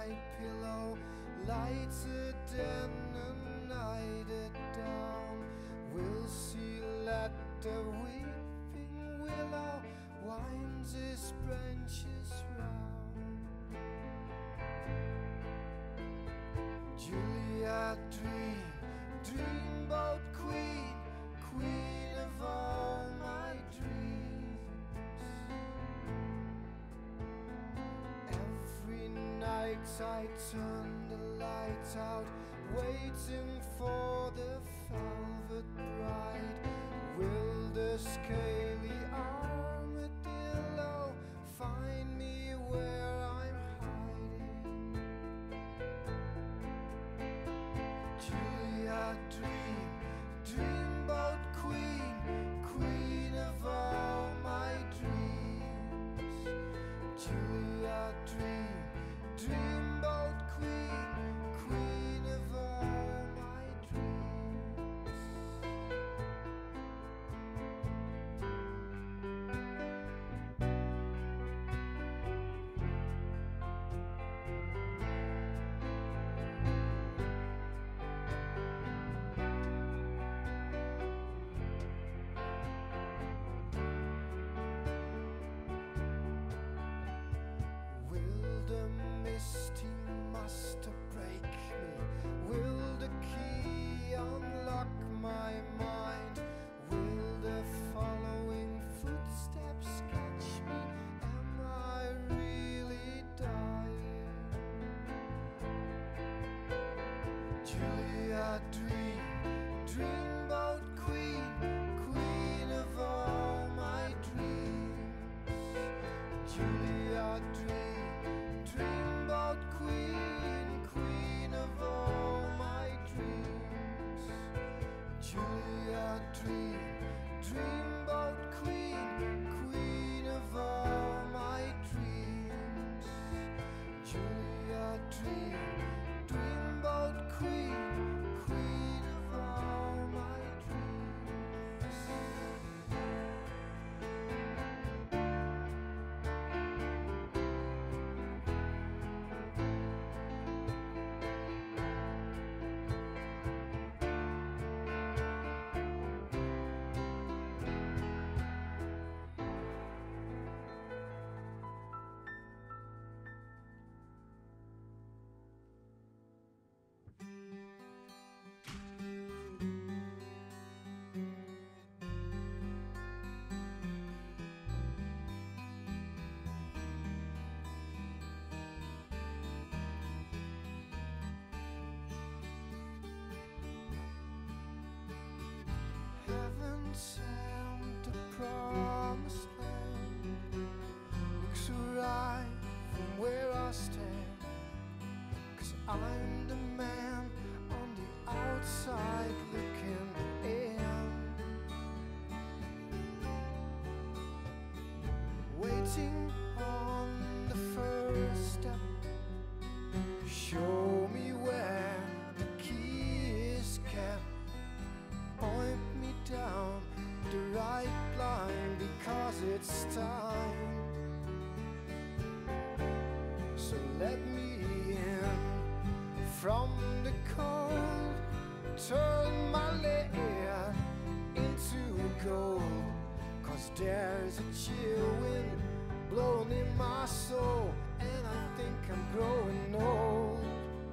my pillow, lighter than a night down. We'll see, let the weeping willow winds its branches round. Julia, dream, dreamboat queen, queen of all my dreams. Every night I turn the light out, waiting for the velvet bride. Will the scaly armadillo find me where I'm hiding? Julia, dream, dreamboat queen, queen of all my dreams. Julia, dream, dreamboat queen, queen of all my dreams. Will the misty master break me? Will the key unlock my mind? Will the following footsteps catch me? Am I really dying? Julia, dream, dreamboat queen, queen of all my dreams. Julia, dream, dreamboat queen, queen of all my dreams. Julia, dream, dreamboat queen, queen of all my dreams. Julia, dream, dreamboat queen, queen of all my dreams. Heaven sent the promised land looks so right from where I stand, 'cause I'm the man on the outside looking in, waiting on the first step. Show me where the key is kept, point me down the right line, because it's time. So let me in from the cold, turn my lead into gold, 'cause there's a chill wind blowing in my soul, and I think I'm growing old.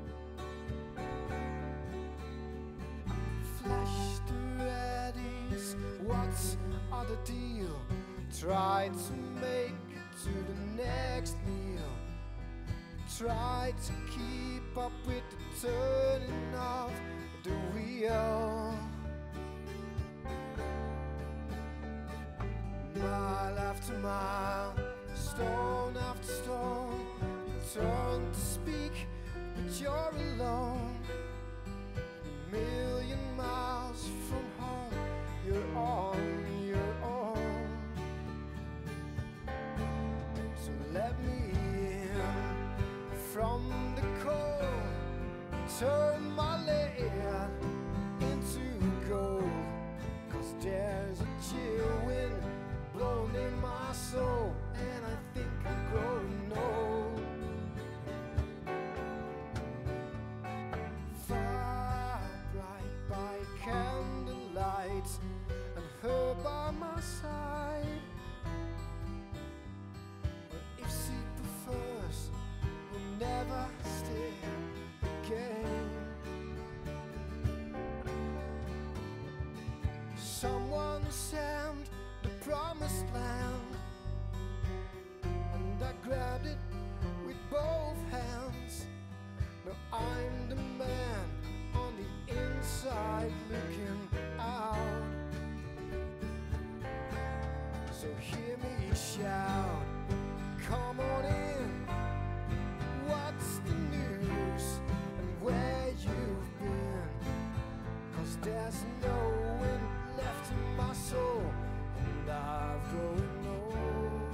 What's the deal? Try to make it to the next meal. Try to keep up with the turning of the wheel. Mile after mile, stone after stone, you turn to speak, but you're alone. A million miles from home, you're on your own. So let me in from the cold, turn my lead into gold, 'cause there's a chill wind blowing in my soul, and I think I'm growing old. my side. But if she prefers, we'll never stay again. Someone sent the promised land, and I grabbed it with both hands. Now I'm the man on the inside looking out. So hear me shout, come on in. What's the news and where you've been? 'Cause there's no wind left in my soul, and I've grown old.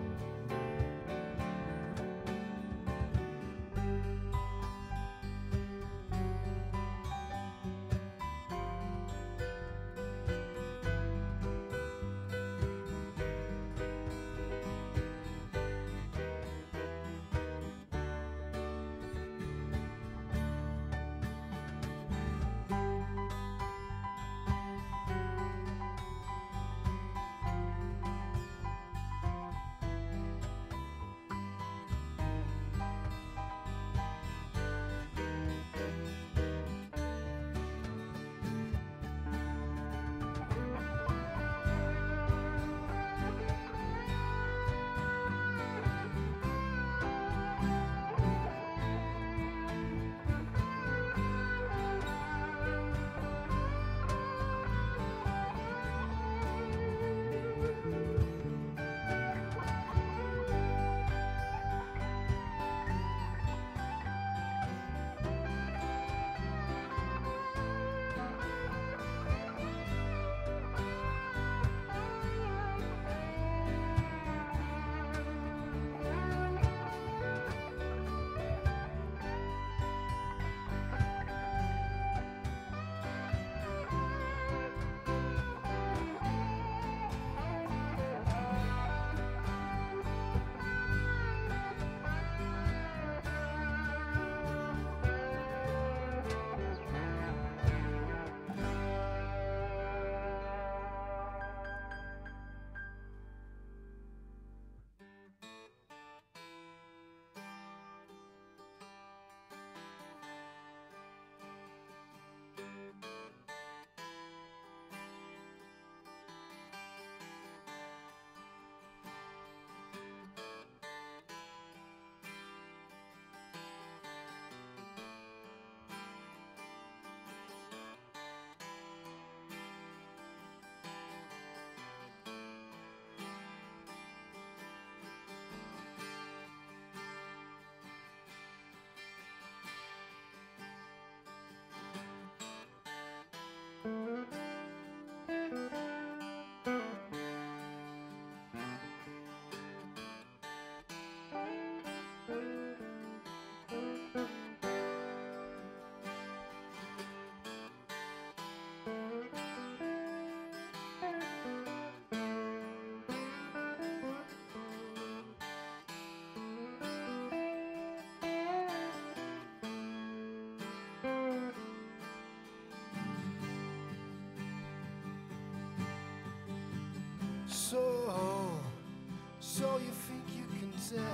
So you think you can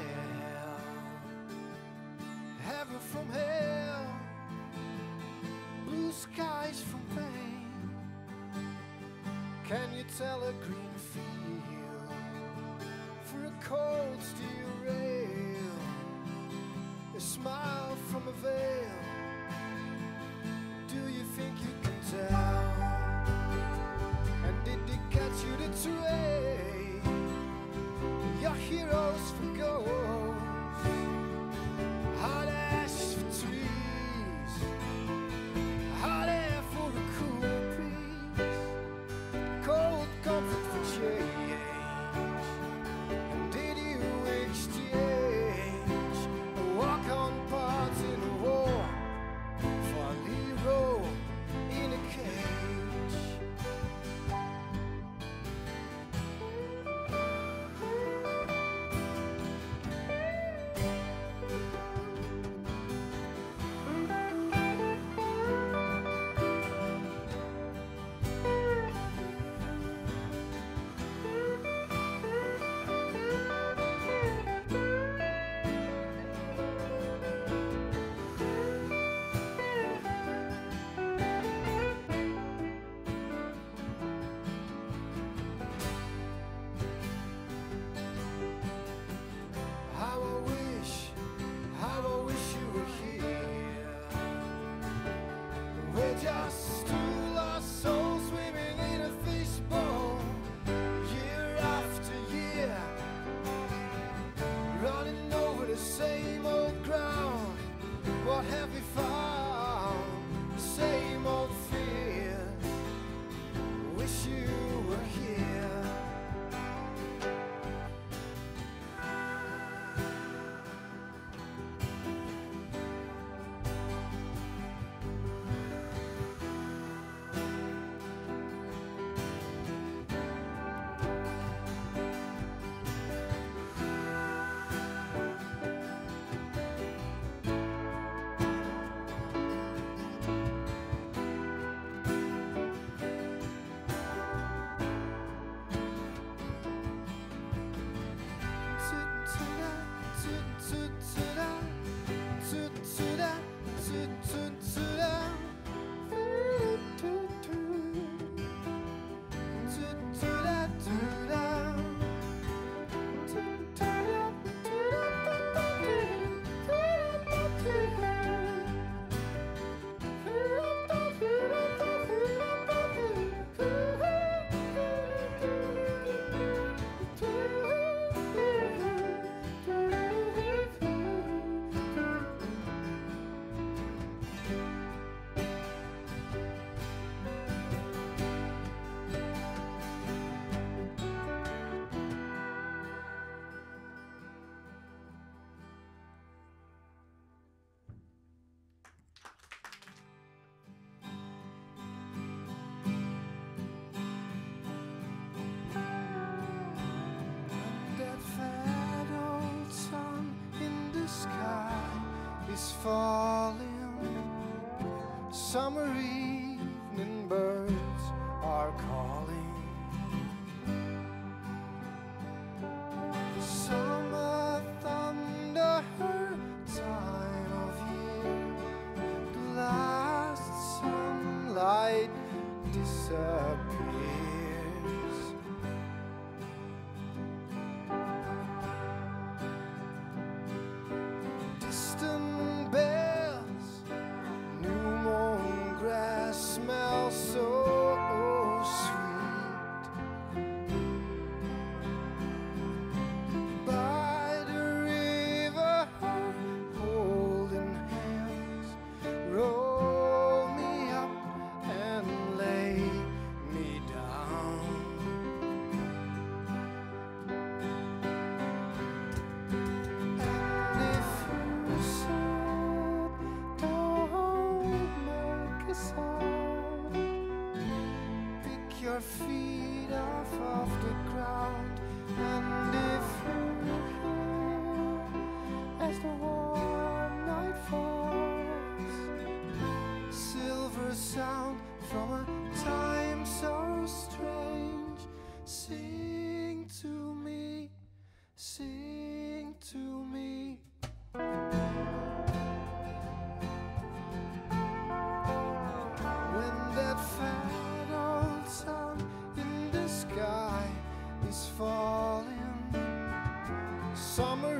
tell heaven from hell, blue skies from pain? Can you tell a green field through a cold steel rail, a smile from a veil? Do you think you can tell? And did they catch you the train? Your heroes for ghosts, hot ash for trees, hot air for a cool breeze, cold comfort for change. And did you exchange a walk-on part in a war for a hero in a cage? falling, summer evening birds are calling. Summer thunder, her time of year, the last sunlight disappears. Distant bells, new mown grass smells so sweet. By the river, holding hands, roll me up and lay me down. And if you said, don't make a sound, pick your feet off of the ground. And if you hear, as the warm night falls, silver sound from a time so strange, sing to me, sing to me. When that fat old sun in the sky is falling, summer